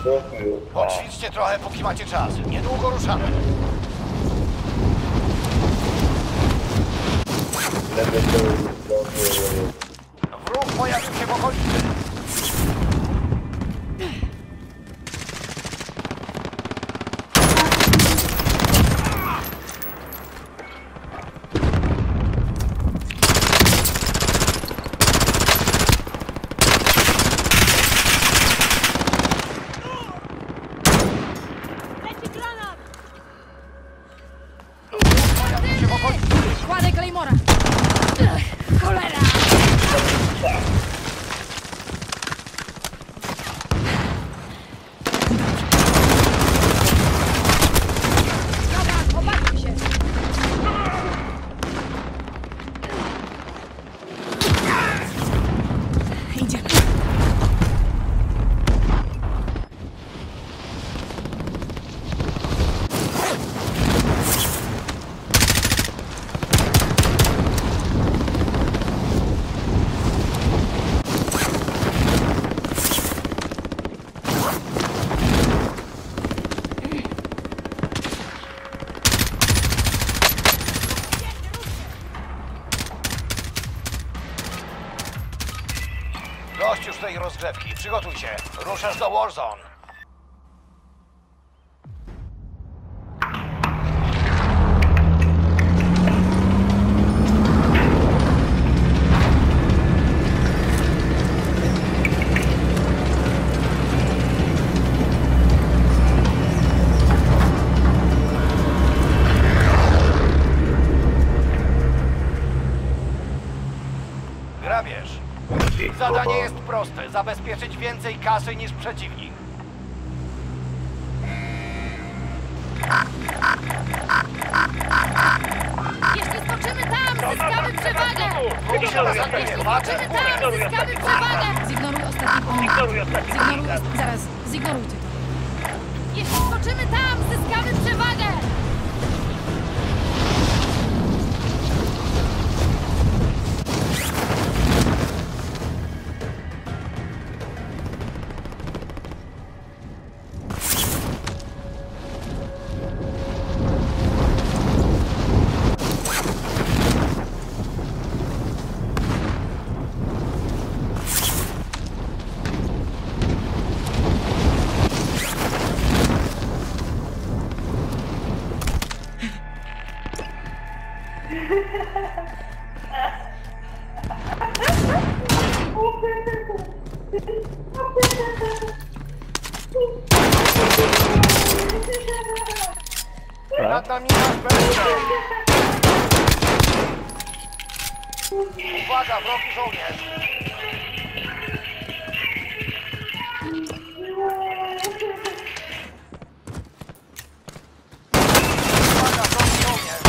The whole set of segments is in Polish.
Poćwiczcie trochę, póki macie czas. Niedługo ruszamy. Wróg pojawił się w okolicy. Kładę Claymora! Cholera! Dobra, opakuj się! Idziemy. Dość już tej rozgrzewki. Przygotuj się. Ruszasz do Warzone. Grabież. Zadanie jest proste. Zabezpieczyć więcej kasy niż przeciwnik. Jeśli skoczymy tam, zyskamy przewagę! Wróg się na zakręcie. Jeśli Patrzę. skoczymy tam, zyskamy przewagę! Zignoruj ostatni punkt. Zaraz, zignorujcie to. Jeśli skoczymy tam, zyskamy przewagę! Nad nami nasz BSP. Uwaga, wrogi żołnierz. Uwaga, wrogi żołnierz.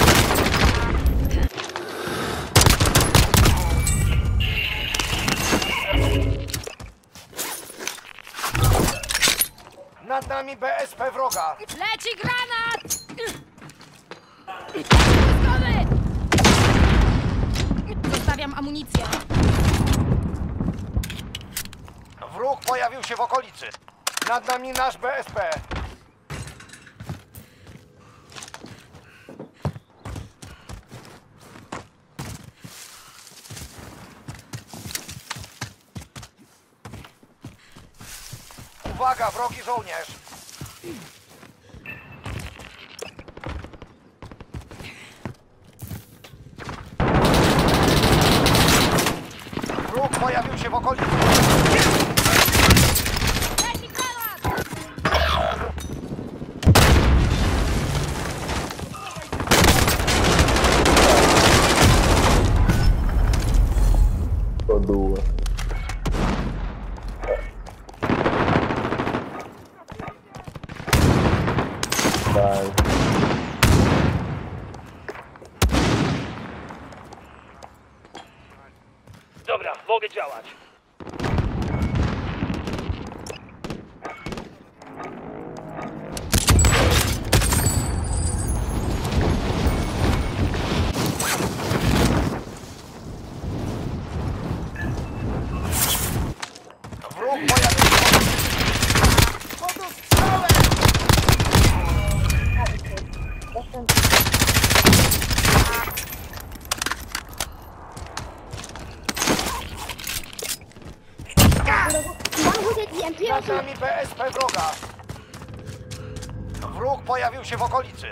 Nad nami BSP wroga. Leci granat! Gotowy! Zostawiam amunicję. Wróg pojawił się w okolicy. Nad nami nasz BSP. Uwaga, wrogi żołnierz. Wróg pojawił się w okolicy. Leci granat! Due. Dai. Dobra, mogę działać. Wróg pojawił się w okolicy. Wróg pojawił się w okolicy.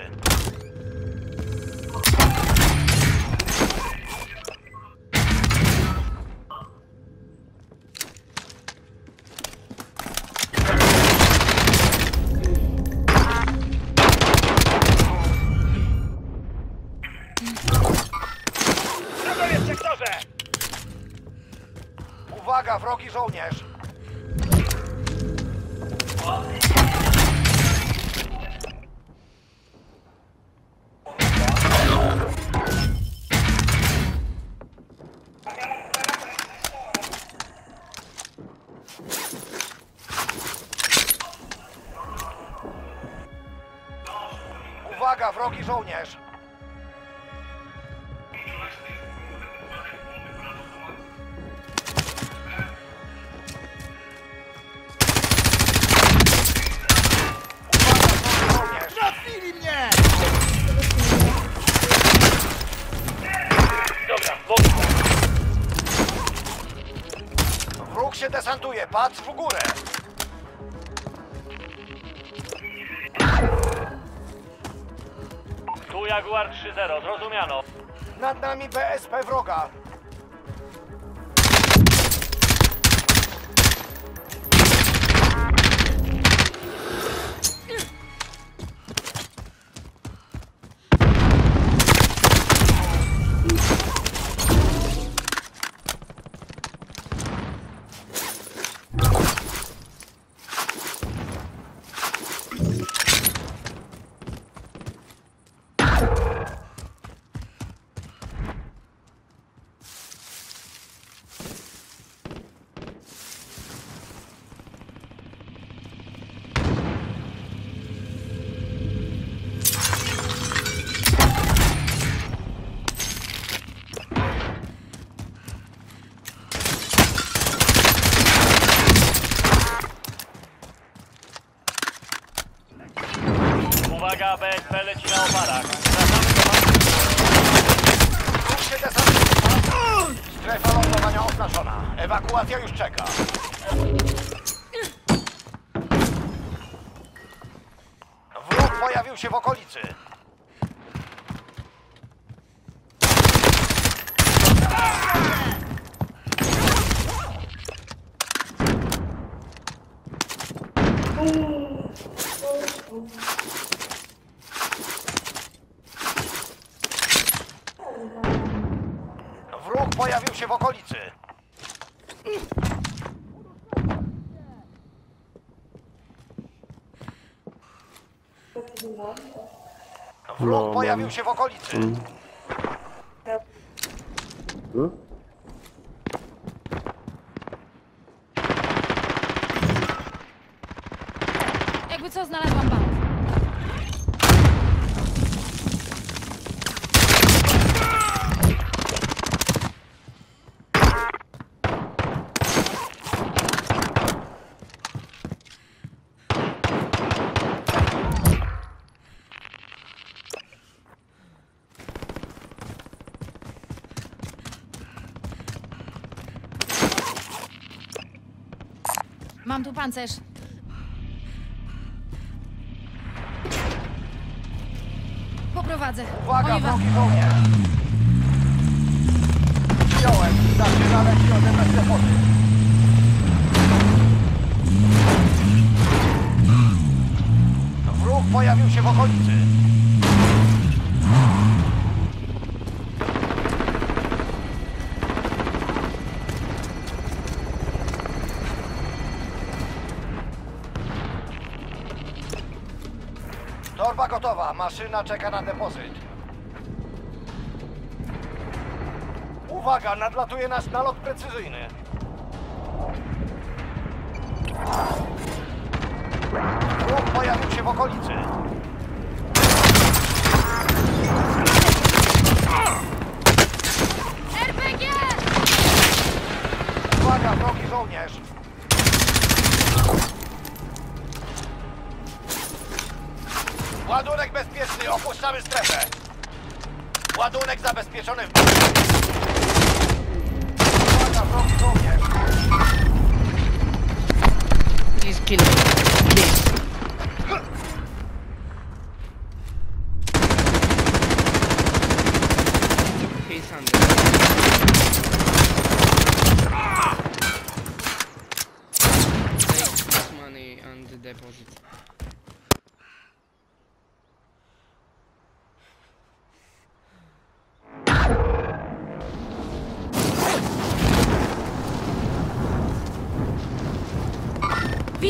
Wrogowie w sektorze! Uwaga, wrogi żołnierz. Uwaga, wrogi żołnierz. Trafili mnie! Dobra, wrogi. Wróg się desantuje, patrz w górę. Tu Jaguar 3-0, zrozumiano. Nad nami BSP wroga. Uwaga, BSP leci na oparach. Wracamy do was. Wróg się desantuje. Strefa lądowania oznaczona. Ewakuacja już czeka. Wróg pojawił się w okolicy. Wróg pojawił się w okolicy. Wróg pojawił się w okolicy. Jakby co, znalazłam bank. Mam tu pancerz. Poprowadzę. Uwaga, Oni was... wrogi żołnierz. Wziąłem. Zaczyna leci odebrać depozyt. Wróg pojawił się w okolicy. Torba gotowa, maszyna czeka na depozyt. Uwaga, nadlatuje nasz nalot precyzyjny. Wróg pojawił się w okolicy. RPG! Uwaga, wrogi żołnierz. Ładunek bezpieczny, opuszczamy strefę. Ładunek zabezpieczony w... Uwaga, wrogi żołnierz. Please kill me. Please.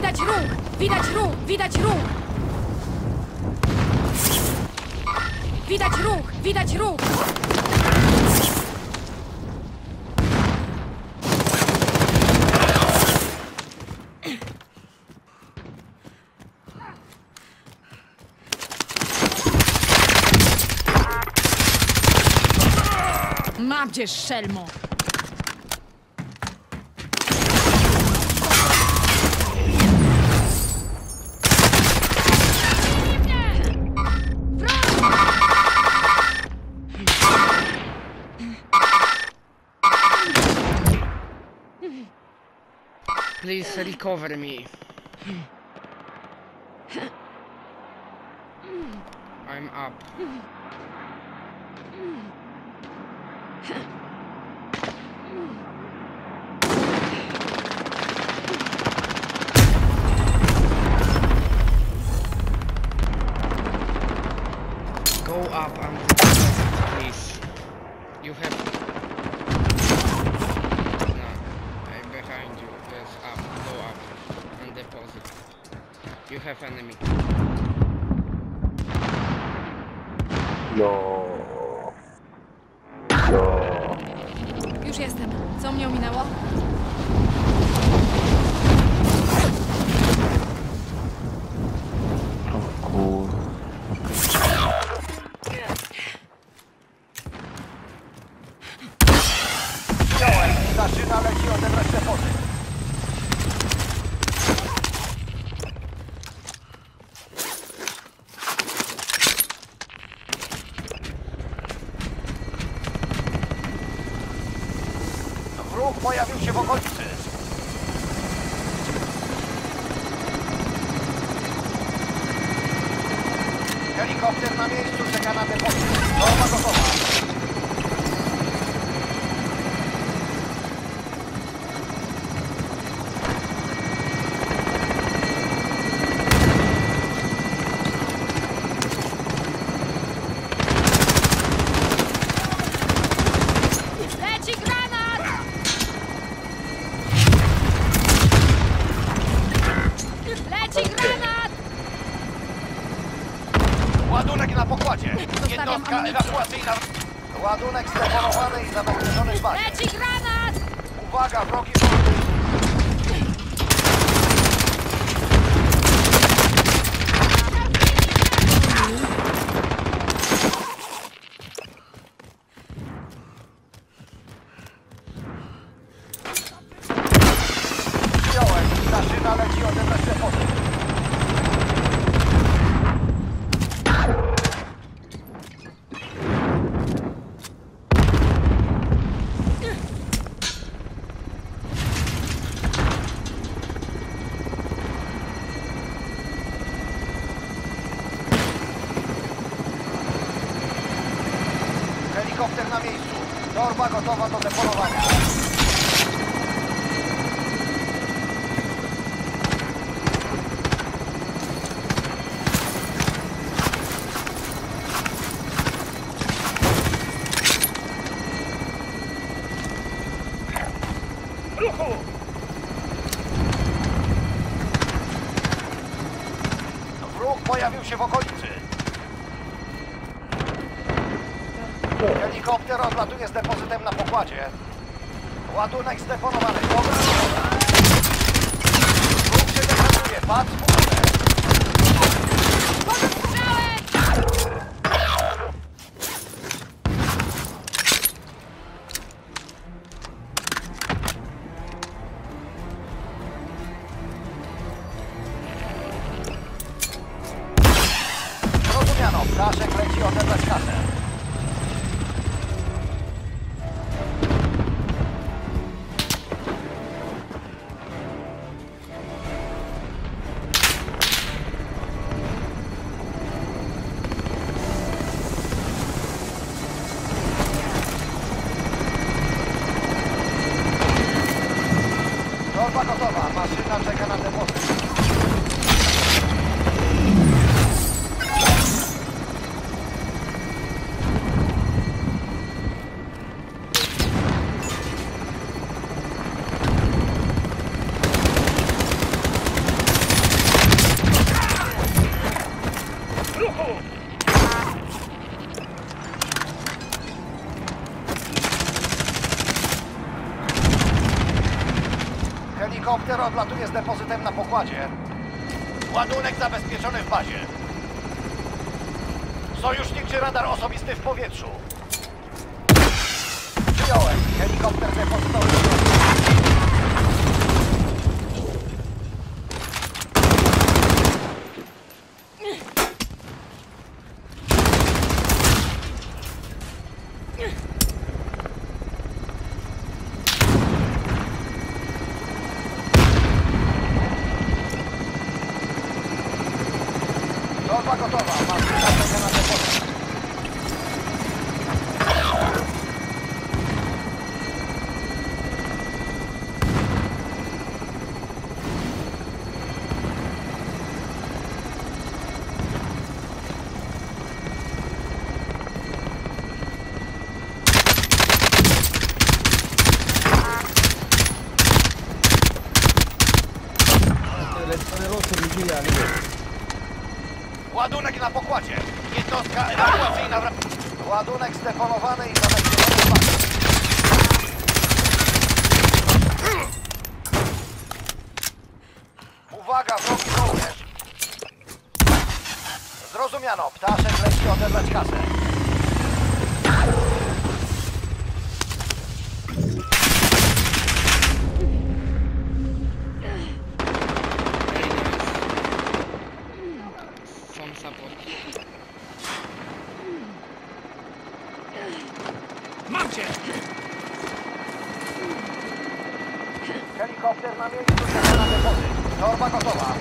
Widać ruch! Widać ruch! Widać ruch! Widać ruch! Widać ruch! Mabdziesz, szelmo! Please recover me. I'm up. Go up and please. You have. No, I'm behind you. Yes, up. Go up and deposit. You have enemy. No. No. Już jestem. Co mnie ominęło? O kur... Wziąłem. Zaczyna leci odebrać depozyt. Wróg pojawił się w okolicy. Helikopter na miejscu czeka na depozyt. Norma gotowa. Leci granat! Leci granat! Ładunek na pokładzie. Zostawiam Jednostka amunicję. ewakuacyjna. Ładunek zdeponowany i zabezpieczony w bazie. Leci granat! Uwaga, wrogi wrogi. Wziąłem. Zaczyna leci odebrać depozyt. Helikopter na miejscu. Torba gotowa do deponowania. Ruchu! Wróg pojawił się w okolicy. Helikopter odlatuje z depozytem na pokładzie. Ładunek zdeponowany. Dobra robota. Wróg się defenduje. Patrz w górę. Podostrzałem! Rozumiano. Ptaszek leci odebrać kasę. Torba gotowa. Maszyna czeka na depozyt. Helikopter odlatuje z depozytem na pokładzie. Ładunek zabezpieczony w bazie. Sojusznik czy radar osobisty w powietrzu. Przyjąłem. Helikopter depozytowy. Torba gotowa. Masz wyznaczenie na depozyt. Ładunek na pokładzie. Jednostka ewakuacyjna. Ładunek zdeponowany i zabezpieczony w bazie. Uwaga, wrogi żołnierz. Zrozumiano. Ptaszek leci odebrać kasę. Some support. Mam cię! Helikopter na miejscu, czeka na depozyt. Torba gotowa.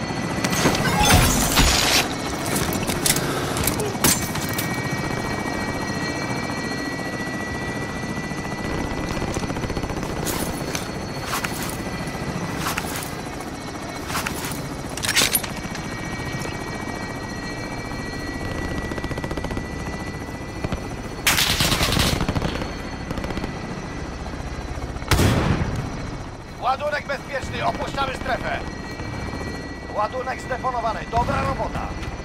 Ładunek bezpieczny, opuszczamy strefę. Ładunek zdeponowany, dobra robota.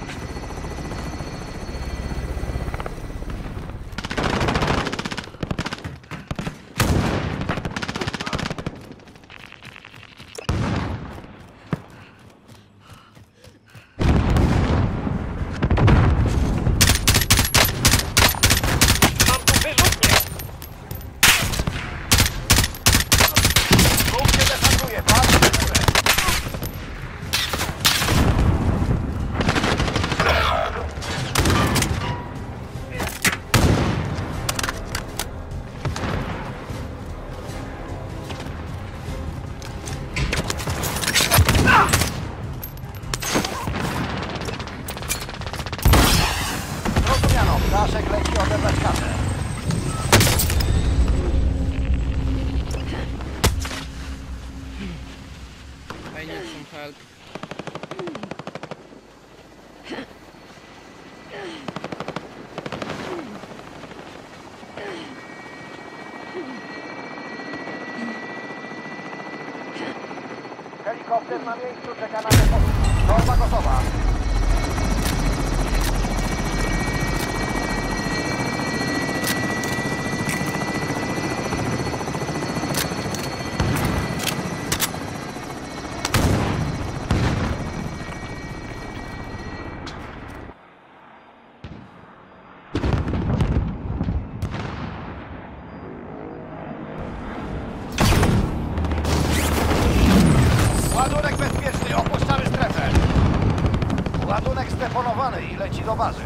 Mam tu wyrzutnie! Ruch się defantuje, patrz w górę. Zrozumiano, Ptaszek leci odebrać kasę. I need some help. Helikopter na miejscu, czeka na depozyt. Torba gotowa. Ładunek bezpieczny, opuszczamy strefę. Ładunek zdeponowany i leci do bazy.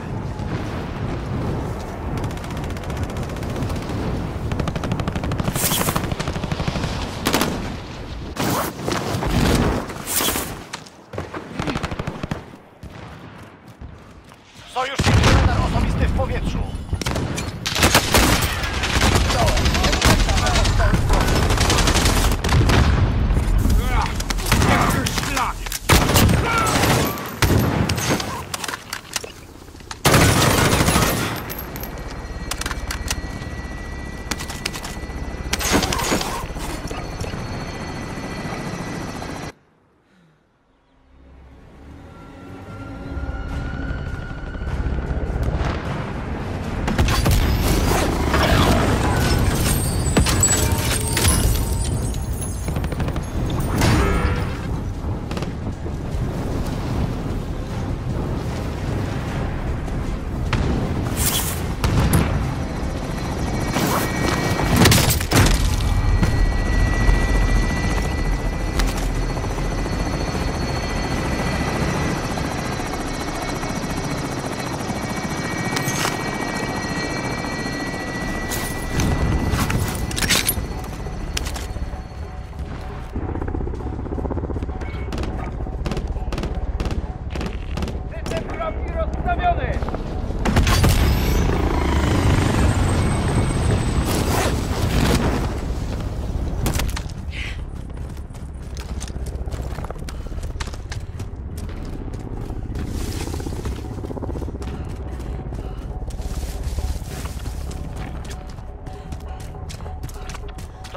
Sojusznik radar osobisty w powietrzu. Szlak!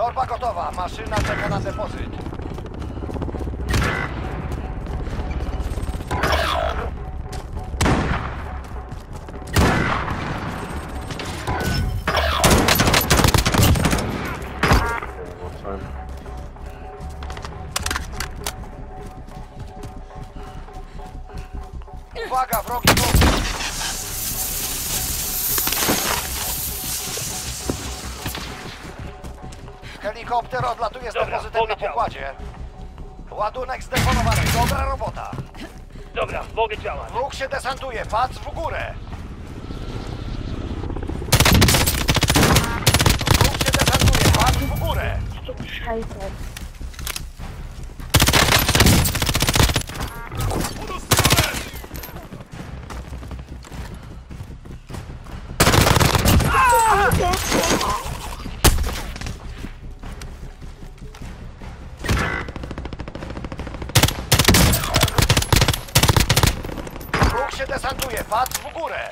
Torba gotowa, maszyna czeka na depozyt. Uwaga, wrogi wróg! Helikopter odlatuje z depozytem na pokładzie. Ładunek zdeponowany. Dobra robota. Dobra, mogę działać. Wróg się desantuje. Patrz w górę. Wróg się desantuje. Patrz w górę. Wróg się desantuje. Patrz w górę.